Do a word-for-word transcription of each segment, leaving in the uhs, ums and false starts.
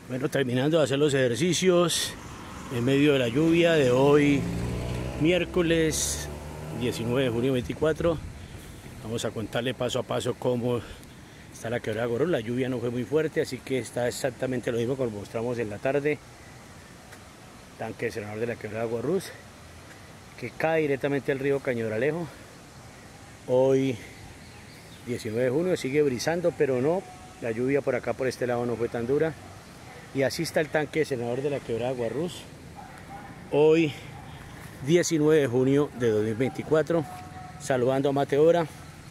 Bueno, terminando de hacer los ejercicios en medio de la lluvia de hoy, miércoles diecinueve de junio veinticuatro. Vamos a contarle paso a paso cómo está la quebrada Guarrús. La lluvia no fue muy fuerte, así que está exactamente lo mismo que mostramos en la tarde. Tanque de senador de la quebrada Guarrús, que cae directamente al río Cañadralejo. Hoy diecinueve de junio sigue brisando, pero no, la lluvia por acá, por este lado, no fue tan dura. Y así está el tanque de senador de la quebrada Guarrús. Hoy diecinueve de junio de dos mil veinticuatro. Saludando a Mateora,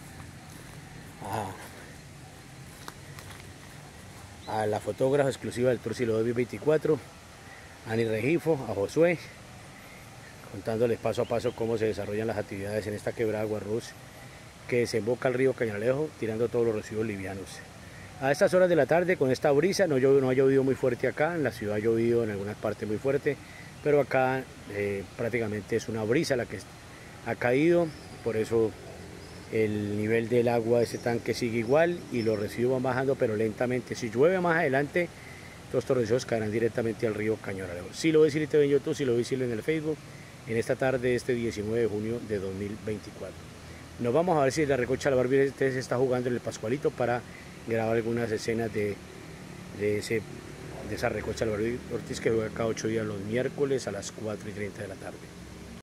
a, a la fotógrafa exclusiva del Tour Silo dos mil veinticuatro, a Ani Regifo, a Josué, contándoles paso a paso cómo se desarrollan las actividades en esta quebrada Guarrús que desemboca al río Cañadralejo, tirando todos los residuos livianos. A estas horas de la tarde, con esta brisa, no, no ha llovido muy fuerte acá, en la ciudad ha llovido en algunas partes muy fuerte, pero acá eh, prácticamente es una brisa la que ha caído, por eso el nivel del agua de ese tanque sigue igual y los residuos van bajando, pero lentamente. Si llueve más adelante, todos estos residuos caerán directamente al río Cañadralejo. Si lo ves en YouTube, si lo ves en el Facebook, en esta tarde, este diecinueve de junio de dos mil veinticuatro. Nos vamos a ver si la recocha del Barbie se está jugando en el Pascualito para grabar algunas escenas de, de, ese, de esa recocha del Barbie Ortiz, que juega cada ocho días los miércoles a las cuatro y treinta de la tarde.